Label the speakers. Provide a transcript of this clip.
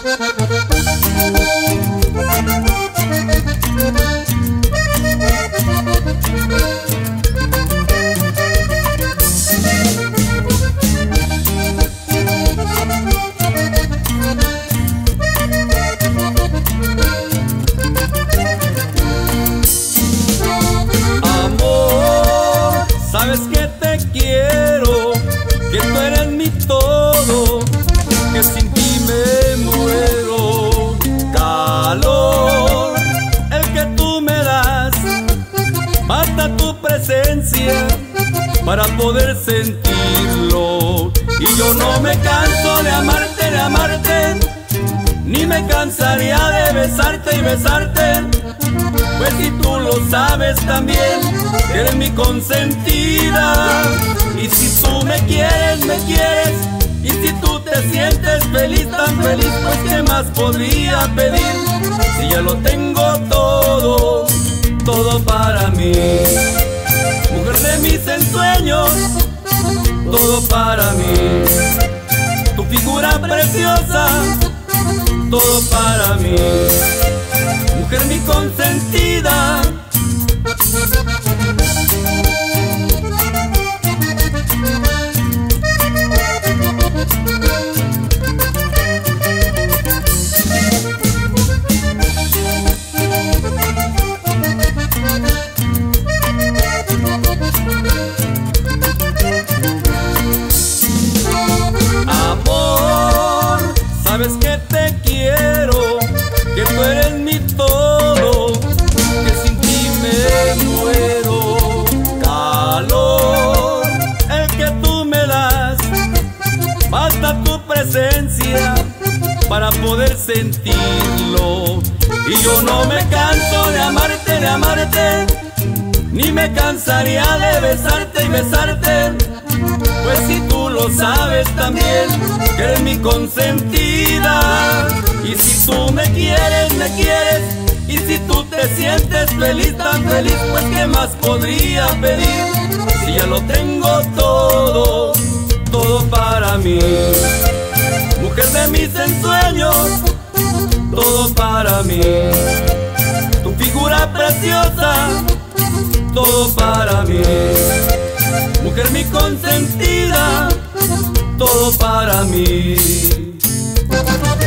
Speaker 1: Sabes que te quiero, que tú eres mi todo, que sin ti me muero. Calor, el que tú me das, basta tu presencia para poder sentirlo. Y yo no me canso de amarte, ni me cansaría de besarte y besarte. Pues si tú lo sabes también, que eres mi consentida. Y si tú me quieres, y si tú te sientes feliz, tan feliz, pues ¿qué más podría pedir? Si ya lo tengo todo, todo para mí. Mujer de mis ensueños, todo para mí. Tu figura preciosa, todo para mí. Mujer mi consentida. Amor, sabes que te quiero, que tú eres mi todo, que sin ti me muero. Calor, el que tú me das, basta tu presencia para poder sentirlo. Y yo no me canso de amarte, ni me cansaría de besarte y besarte. Pues si tú lo sabes también, que eres mi consentida. Y si tú me quieres, y si tú te sientes feliz, tan feliz, pues ¿qué más podría pedir? Si ya lo tengo todo, todo para mí. Mujer de mis ensueños, todo para mí. Tu figura preciosa, todo para mí. Mujer mi consentida, todo para mí.